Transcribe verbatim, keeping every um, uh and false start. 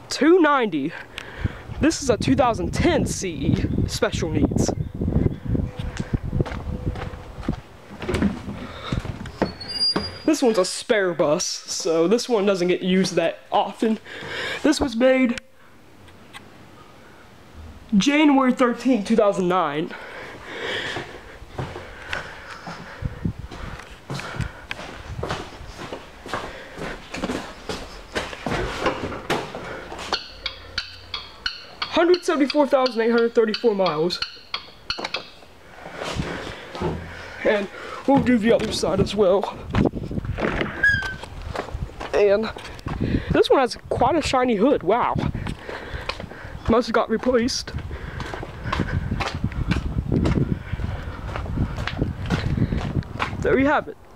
two ninety. This is a two thousand ten C E, special needs. This one's a spare bus, so this one doesn't get used that often. This was made January thirteenth, two thousand nine. one hundred seventy-four thousand eight hundred thirty-four miles. And we'll do the other side as well. And this one has quite a shiny hood, wow. Must have got replaced. There you have it.